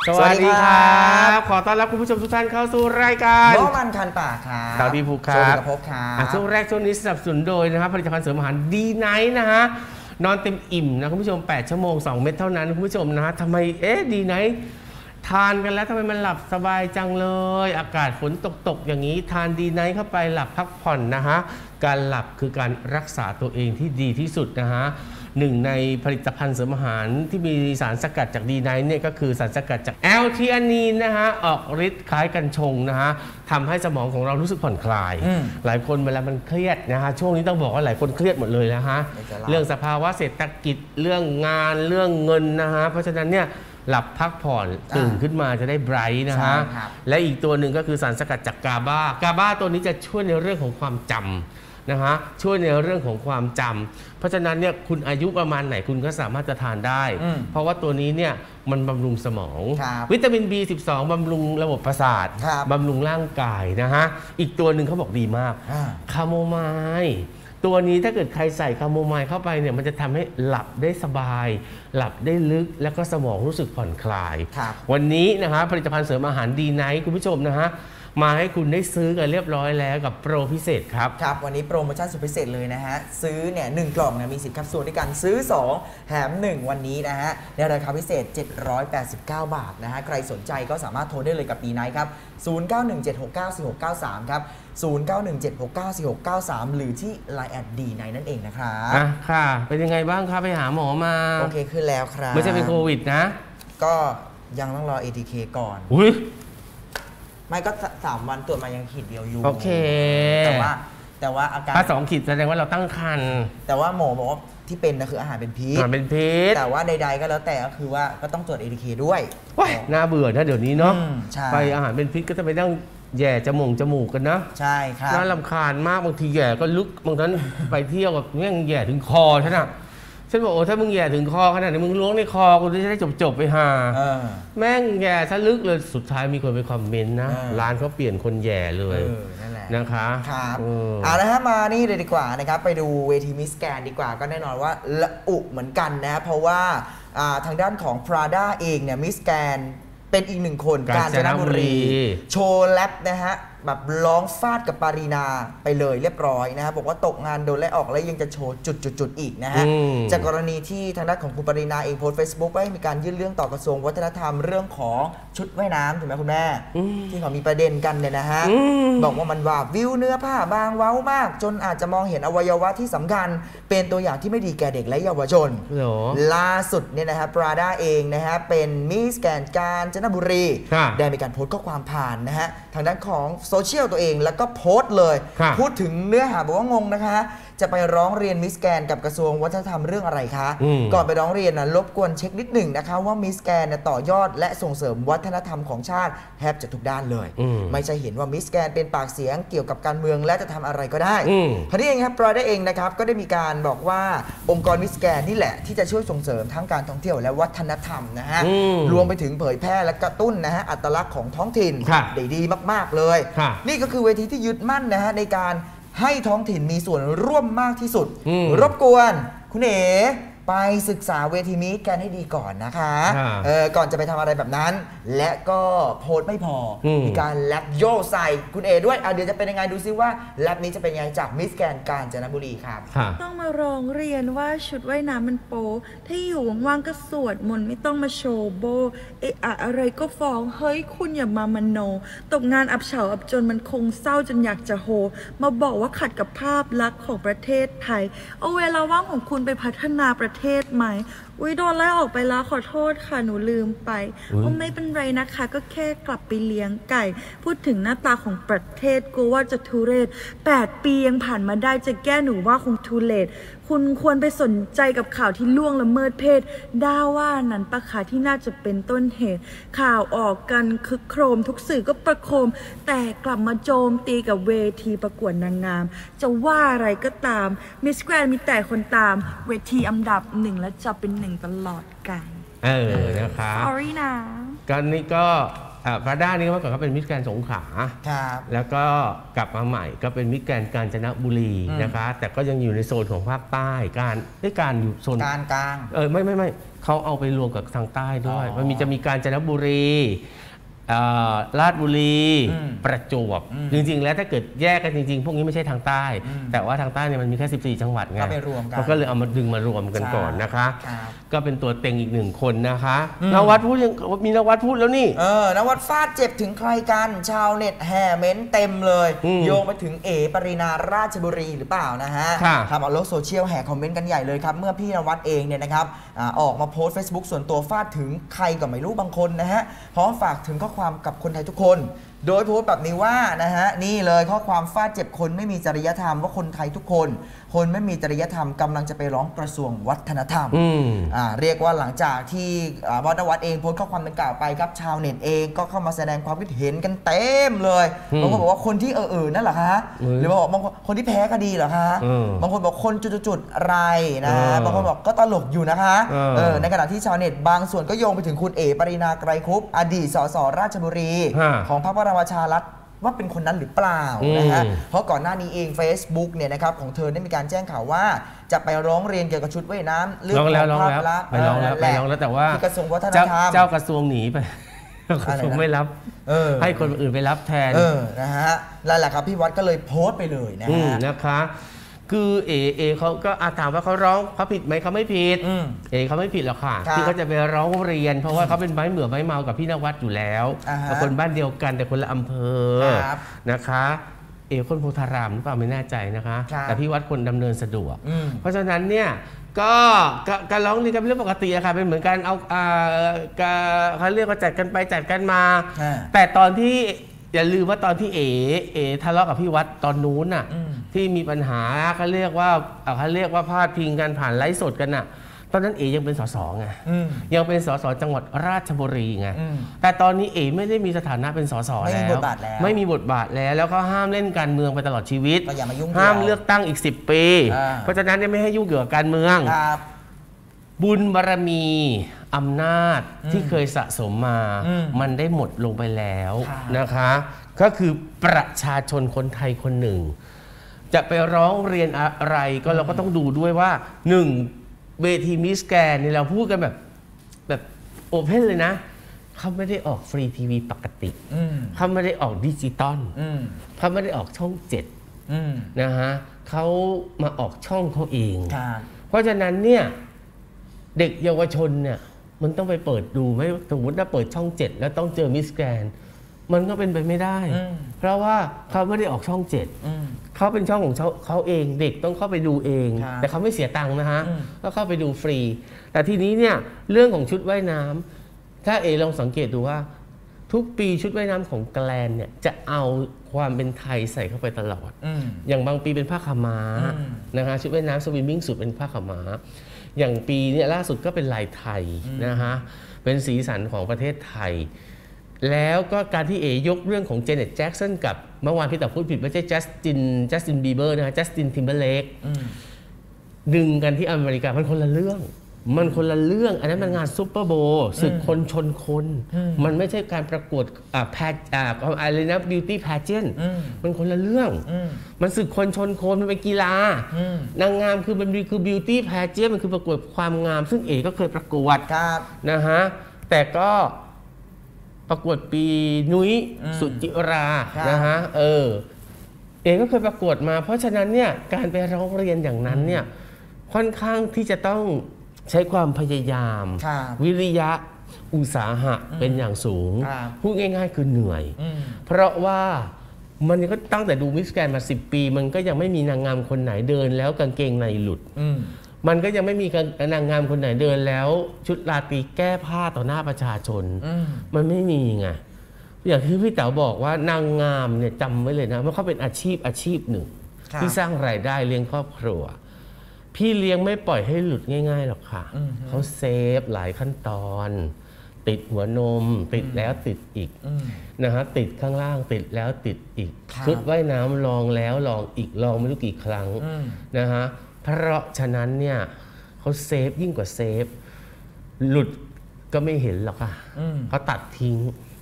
สวัสดีครับขอต้อนรับคุณผู้ชมทุกท่านเข้าสู่รายการโนมันคันปากครับสวัสดีภูครับสวัสดีกับพบครับช่วงแรกช่วงนี้สนับสนุนโดยนะครับผลิตภัณฑ์เสริมอาหารดีไนท์นะฮะนอนเต็มอิ่มนะคุณผู้ชม8ชั่วโมง2เม็ดเท่านั้นคุณผู้ชมนะฮะทำไมดีไนท์ทานกันแล้วทำไมมันหลับสบายจังเลยอากาศฝนตกอย่างนี้ทานดีไนท์เข้าไปหลับพักผ่อนนะฮะการหลับคือการรักษาตัวเองที่ดีที่สุดนะฮะหนึ่งในผลิตภัณฑ์เสริมอาหารที่มีสารสกัดจากดีไนท์เนี่ยก็คือสารสกัดจากแอลทีอานีนนะฮะออกฤทธิ์คล้ายกัญชงนะฮะทำให้สมองของเรารู้สึกผ่อนคลายหลายคนเวลามันเครียดนะฮะช่วงนี้ต้องบอกว่าหลายคนเครียดหมดเลยนะฮะเรื่องสภาวะเศรษฐกิจเรื่องงานเรื่องเงินนะฮะเพราะฉะนั้นเนี่ยหลับพักผ่อนตื่นขึ้นมาจะได้ไบรท์นะฮะและอีกตัวหนึ่งก็คือสารสกัดจากกาบาตัวนี้จะช่วยในเรื่องของความจำนะฮะช่วยในเรื่องของความจำเพราะฉะนั้นเนี่ยคุณอายุประมาณไหนคุณก็สามารถจะทานได้เพราะว่าตัวนี้เนี่ยมันบำรุงสมองวิตามิน B12 บำรุงระบบประสาทบำรุงร่างกายนะฮะอีกตัวหนึ่งเขาบอกดีมากคาโมไมล์ตัวนี้ถ้าเกิดใครใส่คาโมไมล์เข้าไปเนี่ยมันจะทำให้หลับได้สบายหลับได้ลึกแล้วก็สมองรู้สึกผ่อนคลายวันนี้นะฮะผลิตภัณฑ์เสริมอาหารดีไนท์คุณผู้ชมนะฮะมาให้คุณได้ซื้อกันเรียบร้อยแล้วกับโปรพิเศษครับวันนี้โปรโมชั่นสุดพิเศษเลยนะฮะซื้อเนี่ย1กล่องนะมี10แคปซูลด้วยกันซื้อ2แถม1วันนี้นะฮะในราคาพิเศษ789 บาทนะฮะใครสนใจก็สามารถโทรได้เลยกับดีไนท์ครับ0917694693ครับ0917694693หรือที่ Line แอดดีไนท์นั่นเองนะครับค่ะเป็นยังไงบ้างครับไปหาหมอมาโอเคขึ้นแล้วครับไม่ใช่เป็นโควิดนะก็ยังต้องรอ ATK ก่อนไม่ก็3 วันตรวจมายังขีดเดียวอยู่โอเคแต่ว่าอาการถ้า2 ขีดแสดงว่าเราตั้งครรภ์แต่ว่าหมอบอกว่าที่เป็นนะคืออาหารเป็นพิษแต่ว่าใดๆก็แล้วแต่ก็คือว่าก็ต้องตรวจ ATK ด้วยน่าเบื่อนะเดี๋ยวนี้เนาะไปอาหารเป็นพิษก็จะไปนั่งแย่จมูกกันนะใช่ครับน่ารำคาญมากบางทีแย่ก็ลึกบางทีไปเที่ยวกับแม่งแย่ถึงคอฉันอะฉันบอกโอ้ถ้ามึงแย่ถึงคอขนาดนี้มึงล้วงในคอกูจะได้จบไปหาแม่งแย่ซะลึกเลยสุดท้ายมีคนไปคอมเมนต์นะร้านเขาเปลี่ยนคนแย่เลยนะคะครับแล้วฮะมานี่เลยดีกว่านะครับไปดูเวทีมิสแกรนด์ดีกว่าก็แน่นอนว่าละอุเหมือนกันนะเพราะว่าทางด้านของ Prada เองเนี่ยมิสแกรนด์เป็นอีก1 คนกาญจนบุรีโชว์แรปนะฮะแบบร้องฟาดกับปารีนาไปเลยเรียบร้อยนะฮะบอกว่าตกงานโดนไล่ออกแล้วยังจะโชว์จุดอีกนะฮะจากกรณีที่ทางด้านของคุณปารีนาเองโพสต์ Facebook ไว้มีการยื่นเรื่องต่อกระทรวงวัฒนธรรมเรื่องของชุดว่ายน้ำถูกไหมคุณแม่ที่เขามีประเด็นกันเนี่ยนะฮะบอกว่ามันว่าวิวเนื้อผ้าบางเว้ามากจนอาจจะมองเห็นอวัยวะที่สำคัญเป็นตัวอย่างที่ไม่ดีแก่เด็กและเยาวชนล่าสุดเนี่ยนะฮะ Prada เองนะฮะเป็นมิสแกรนด์กาญจนบุรีได้มีการโพสต์ข้อความผ่านนะฮะทางด้านของโซเชียลตัวเองแล้วก็โพสต์เลยพูดถึงเนื้อหาบอกว่างงนะคะจะไปร้องเรียนมิสแกรนกับกระทรวงวัฒนธรรมเรื่องอะไรคะก่อนไปร้องเรียนนะรบกวนเช็คนิดหนึ่งนะคะว่ามิสแกรนต่อยอดและส่งเสริมวัฒนธรรมของชาติแทบจะทุกด้านเลยไม่ใช่เห็นว่ามิสแกรนเป็นปากเสียงเกี่ยวกับการเมืองและจะทำอะไรก็ได้คราวนี้เองครับPradaเองนะครับก็ได้มีการบอกว่าองค์กรมิสแกรนนี่แหละที่จะช่วยส่งเสริมทั้งการท่องเที่ยวและวัฒนธรรมนะฮะรวมไปถึงเผยแพร่และกระตุ้นนะฮะอัตลักษณ์ของท้องถิ่นได้ดีมากๆเลยนี่ก็คือเวทีที่ยึดมั่นนะฮะในการให้ท้องถิ่นมีส่วนร่วมมากที่สุดรบกวนคุณเอ๋ไปศึกษาเวทีมิสแกรนให้ดีก่อนนะคะก่อนจะไปทำอะไรแบบนั้นและก็โพสต์ไม่พอมีการแรปโยใส่คุณเอ๋ด้วยเดี๋ยวจะเป็นยังไงดูซิว่าแรปนี้จะเป็นยังไงจากมิสแกรนกาญจนบุรีครับต้องมาร้องเรียนว่าชุดว่ายน้ำมันโป๊ถ้าอยู่ว่างๆก็สวดมนต์ไม่ต้องมาโชว์โบอะไรก็ฟ้องเฮ้ยคุณอย่ามามโนตกงานอับเฉาอับจนมันคงเศร้าจนอยากจะโฮมาบอกว่าขัดกับภาพลักษณ์ของประเทศไทยเอาเวลาว่างของคุณไปพัฒนาประเทศไหมโดนไล่ออกไปแล้วขอโทษค่ะหนูลืมไปไม่เป็นไรนะคะก็แค่กลับไปเลี้ยงไก่พูดถึงหน้าตาของประเทศกูว่าจะทุเรศ8 ปียังผ่านมาได้จะแก้หนูว่าคงทุเรศคุณควรไปสนใจกับข่าวที่ล่วงละเมิดเพศด้าว่านั้นปะคะที่น่าจะเป็นต้นเหตุข่าวออกกันคึกโครมทุกสื่อก็ประโคมแต่กลับมาโจมตีกับเวทีประกวดนางงามจะว่าอะไรก็ตามมิสแกรนมีแต่คนตามเวทีอันดับ1และจะเป็น1ตลอดกาลนะครับ sorry นะการนี้ก็พระด้านี่เมื่อก่อนเขาเป็นมิสแกรนด์สงขลาครับแล้วก็กลับมาใหม่ก็เป็นมิสแกรนด์กาญจนบุรีนะคะแต่ก็ยังอยู่ในโซนของภาคใต้การอยู่โซนการกลางไม่เขาเอาไปรวมกับทางใต้ด้วยอ๋อมันจะมีกาญจนบุรีราชบุรี ประจวบจริงๆแล้วถ้าเกิดแยกกันจริงๆพวกนี้ไม่ใช่ทางใต้ แต่ว่าทางใต้เนี่ยมันมีแค่14จังหวัดไงก็ไปรวมกันเขาก็เลยเอามาดึงมารวมกันก่อนนะคะครับก็เป็นตัวเต็งอีกหนึ่งคนนะคะนวัดพูดยังมีนวัดพูดแล้วนี่นวัดฟาดเจ็บถึงใครกัน ชาวเน็ตแห่เม้นเต็มเลย โยงไปถึงปรินาราชบุรีหรือเปล่านะฮะค่ะทำเอาโลกโซเชียลแห่คอมเมนต์กันใหญ่เลยครับ เมื่อพี่นวัดเองเนี่ยนะครับออกมาโพสต์ Facebook ส่วนตัวฟาดถึงใครก็ไม่รู้บางคนนะฮะพร้อมฝากถึงข้อความกับคนไทยทุกคน โดยโพสต์แบบนี้ว่านะฮะนี่เลยข้อความฟาดเจ็บคนไม่มีจริยธรรมว่าคนไทยทุกคนไม่มีจริยธรรมกำลังจะไปร้องกระทรวงวัฒนธรรม เรียกว่าหลังจากที่วัดนวัดเองโพสต์ข้อความดังกล่าวไปครับชาวเน็ตเองก็เข้ามาแสดงความคิดเห็นกันเต็มเลยบางคนบอกว่าคนที่นั่นเหรอคะหรือว่าบอกบางคนที่แพ้คดีเหรอคะบางคนบอกคนจุดๆอะไรนะบางคนบอกก็ตลกอยู่นะคะในขณะที่ชาวเน็ตบางส่วนก็โยงไปถึงคุณปรินาไกรคุปอดีตสสราชบุรีของพรรคพลังประชารัฐว่าเป็นคนนั้นหรือเปล่านะฮะเพราะก่อนหน้านี้เอง Facebook เนี่ยนะครับของเธอได้มีการแจ้งข่าวว่าจะไปร้องเรียนเกี่ยวกับชุดว่ายน้ำเรื่องของภาพลักษณ์ไปร้องแล้วแต่ว่าที่กระทรวงวัฒนธรรมเจ้ากระทรวงหนีไปกระทรวงไม่รับให้คนอื่นไปรับแทนนะฮะนั่นแหละครับพี่วัดก็เลยโพสต์ไปเลยนะฮะนะคะคือเขาก็ถามว่าเขาร้องเขาผิดไหมเขาไม่ผิดเขาไม่ผิดหรอกค่ะที่เขาจะไปร้องเรียนเพราะว่าเขาเป็นไม้เหมือไม้เมากับพี่นวัดอยู่แล้วคนบ้านเดียวกันแต่คนละอำเภอนะคะคนโพธารามหรือเปล่าไม่แน่ใจนะคะแต่พี่วัดคนดำเนินสะดวกเพราะฉะนั้นเนี่ยก็การร้องเรียนกันเป็นเรื่องปกติอะค่ะเป็นเหมือนกันเอาเขาเรียกว่าจัดกันไปจัดกันมาแต่ตอนที่อย่าลืมว่าตอนที่ทะเลาะกับพี่วัดตอนนู้นน่ะที่มีปัญหาเขาเรียกว่าพาดพิงกันผ่านไลฟ์สดกันน่ะตอนนั้นยังเป็นสสไงยังเป็นสสจังหวัดราชบุรีไงแต่ตอนนี้ไม่ได้มีสถานะเป็นสสแล้วไม่มีบทบาทแล้วก็ห้ามเล่นการเมืองไปตลอดชีวิตห้ามเลือกตั้งอีก10 ปีเพราะฉะนั้นไม่ให้ยุ่งเกี่ยวกับการเมืองบุญบารมีอำนาจที่เคยสะสมมามันได้หมดลงไปแล้วนะคะก็คือประชาชนคนไทยคนหนึ่งจะไปร้องเรียนอะไรก็เราก็ต้องดูด้วยว่า1เวทีมิสแกรนด์นี่เราพูดกันแบบโอเพนเลยนะเขาไม่ได้ออกฟรีทีวีปกติเขาไม่ได้ออกดิจิตอลเขาไม่ได้ออกช่อง7นะฮะเขามาออกช่องเขาเองเพราะฉะนั้นเนี่ยเด็กเยาวชนเนี่ยมันต้องไปเปิดดูไหมสมมติถ้าเปิดช่อง7แล้วต้องเจอมิสแกรนด์มันก็เป็นไปไม่ได้เพราะว่าเขาไม่ได้ออกช่อง7เขาเป็นช่องของเขาเองเด็กต้องเข้าไปดูเองแต่เขาไม่เสียตังค์นะฮะก็เข้าไปดูฟรีแต่ทีนี้เนี่ยเรื่องของชุดว่ายน้ำถ้าลองสังเกตดูว่าทุกปีชุดว่ายน้ำของแกลนเนี่ยจะเอาความเป็นไทยใส่เข้าไปตลอดอย่างบางปีเป็นผ้าขาวม้านะคะชุดว่ายน้ำสวิมมิ่งสุดเป็นผ้าขาวม้าอย่างปีนี้ล่าสุดก็เป็นลายไทยนะฮะเป็นสีสันของประเทศไทยแล้วก็การที่ยกเรื่องของเจเน็ตแจ็คสันกับเมื่อวานพี่แต่พูดผิดไม่ใช่จัสตินบีเบอร์นะฮะจัสตินทิมเบอร์เลกดึงกันที่อเมริกามันคนละเรื่องอันนั้นมันงานซุปเปอร์โบว์ศึกคนชนคนมันไม่ใช่การประกวดอะไรนะบิวตี้แพจเจนมันคนละเรื่องมันศึกคนชนคนมันเป็นกีฬานางงามคือมันคือบิวตี้แพจเจนมันคือประกวดความงามซึ่งก็เคยประกวดนะฮะแต่ก็ประกวดปีนุ้ยสุจิรานะฮะก็เคยประกวดมาเพราะฉะนั้นเนี่ยการไปร้องเรียนอย่างนั้นเนี่ยค่อนข้างที่จะต้องใช้ความพยายามวิริยะอุตสาหะเป็นอย่างสูงพูดง่ายๆคือเหนื่อยเพราะว่ามันก็ตั้งแต่ดูมิสแกรนด์มา10 ปีมันก็ยังไม่มีนางงามคนไหนเดินแล้วกางเกงในหลุดมันก็ยังไม่มีนางงามคนไหนเดินแล้วชุดราตรีแก้ผ้าต่อหน้าประชาชนมันไม่มีไงอย่างที่พี่เต๋าบอกว่านางงามเนี่ยจำไว้เลยนะว่าเขาเป็นอาชีพหนึ่งที่สร้างรายได้เลี้ยงครอบครัวพี่เลี้ยงไม่ปล่อยให้หลุดง่ายๆหรอกค่ะเขาเซฟหลายขั้นตอนติดหัวนมติดแล้วติดอีกนะฮะติดข้างล่างติดแล้วติดอีกชุดว่ายน้ำลองแล้วลองอีกลองไม่รู้กี่ครั้งนะฮะเพราะฉะนั้นเนี่ยเขาเซฟยิ่งกว่าเซฟหลุดก็ไม่เห็นหรอกค่ะเขาตัดทิ้ง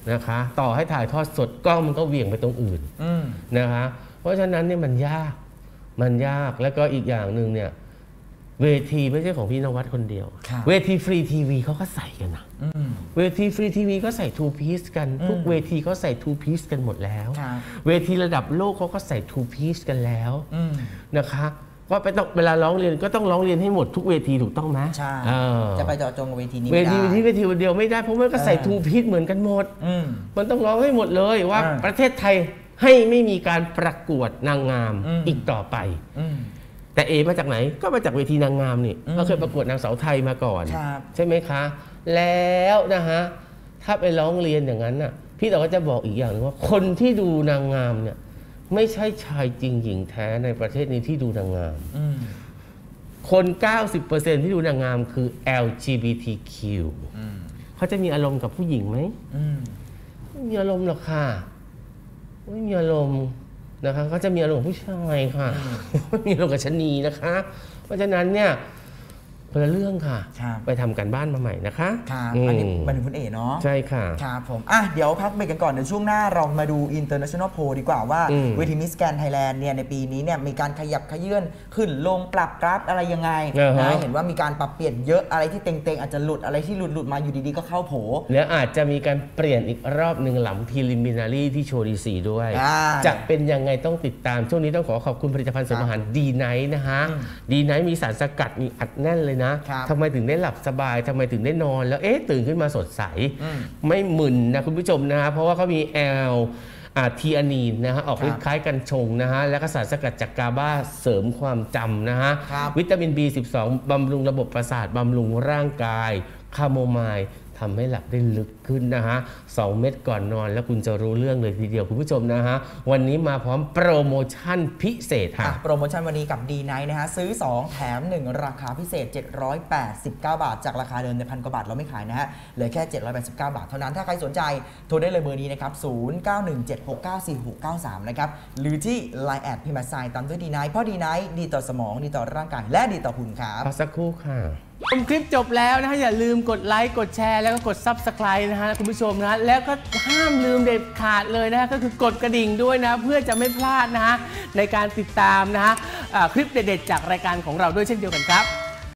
นะคะต่อให้ถ่ายทอดสดกล้องมันก็เหวี่ยงไปตรงอื่นนะคะเพราะฉะนั้นเนี่ยมันยากแล้วก็อีกอย่างหนึ่งเนี่ยเวทีไม่ใช่ของพี่นวัดคนเดียวเวทีฟรีทีวีเขาก็ใส่กันนะเวทีฟรีทีวีก็ใส่ทูพีซกันทุกเวทีเขาใส่ทูพีซกันหมดแล้วเวทีระดับโลกเขาก็ใส่ทูพีซกันแล้วนะคะก็ไปต้องเวลาร้องเรียนก็ต้องร้องเรียนให้หมดทุกเวทีถูกต้องไหมใช่จะไปเจาะจงเวทีนี้เวทีเดียวไม่ได้เพราะมันก็ใส่ทูพีซเหมือนกันหมดมันต้องร้องให้หมดเลยว่าประเทศไทยให้ไม่มีการประกวดนางงามอีกต่อไปแต่มาจากไหนก็มาจากเวทีนางงามนี่ก็เคยประกวดนางสาวไทยมาก่อนใช่ไหมคะแล้วนะฮะถ้าไปร้องเรียนอย่างนั้นน่ะพี่ต่อก็จะบอกอีกอย่างนึงว่าคนที่ดูนางงามเนี่ยไม่ใช่ชายจริงหญิงแท้ในประเทศนี้ที่ดูนางงามคน 90% ที่ดูนางงามคือ LGBTQ เขาจะมีอารมณ์กับผู้หญิงไหมไม่มีอารมณ์หรอกค่ะไม่มีอารมณ์นะคะเขาจะมีอารมณ์ผู้ชายค่ะไม่มีอารมณ์กับชะนีนะคะเพราะฉะนั้นเนี่ยคนละเรื่องค่ะไปทำกันบ้านมาใหม่นะคะอันนี้บันทึกคุณเนาะใช่ค่ะครับผมเดี๋ยวพักเบรกกันก่อนเดี๋ยวช่วงหน้าเรามาดู International Poll ดีกว่าว่าเวทีมิสแกรนด์ไทยแลนด์เนี่ยในปีนี้เนี่ยมีการขยับขยื่นขึ้นลงปรับกราฟอะไรยังไงนะเห็นว่ามีการปรับเปลี่ยนเยอะอะไรที่เต็งๆอาจจะหลุดอะไรที่หลุดมาอยู่ดีๆก็เข้าโผแล้วอาจจะมีการเปลี่ยนอีกรอบหนึ่งหลัง Preliminary ที่โชว์ดีซีด้วยจะเป็นยังไงต้องติดตามช่วงนี้ต้องขอบคุณผลิตภัณฑ์เสริมอาหารดีไนท์นะฮะดีไนท์มีสารสกัดมีอัดแน่นเลยนะทำไมถึงได้หลับสบายทำไมถึงได้นอนแล้วตื่นขึ้นมาสดใสไม่มึนนะคุณผู้ชมนะฮะเพราะว่าเขามีทีอานีนนะฮะออกฤทธิ์คล้ายกัญชงนะฮะและก็สารสกัดจากกาบาเสริมความจำนะฮะวิตามิน B12 บำรุงระบบประสาทบำรุงร่างกายคาโมไมล์ทำให้หลับได้ลึกขึ้นนะฮะ2 เม็ดก่อนนอนแล้วคุณจะรู้เรื่องเลยทีเดียวคุณผู้ชมนะฮะวันนี้มาพร้อมโปรโมชั่นพิเศษค่ะโปรโมชั่นวันนี้กับ D-Night นะฮะซื้อ2แถม1ราคาพิเศษ789 บาทจากราคาเดิมใน1,000 กว่าบาทเราไม่ขายนะฮะเหลือแค่789 บาทเท่านั้นถ้าใครสนใจโทรได้เลยเบอร์นี้นะครับ0917694693นะครับหรือที่ Line แอดพิมพ์ไซน์ตามด้วย D-Night เพราะ D-Night ดีต่อสมองดีต่อร่างกายและดีต่อหุ่นครับพักสักครู่ค่ะชมคลิปจบแล้วนะฮะอย่าลืมกดไลค์กดแชร์แล้วก็กด Subscribe นะฮะคุณผู้ชมนะแล้วก็ห้ามลืมเด็ดขาดเลยนะฮะก็คือกดกระดิ่งด้วยนะเพื่อจะไม่พลาดนะฮะในการติดตามนะฮะคลิปเด็ดๆจากรายการของเราด้วยเช่นเดียวกันครับ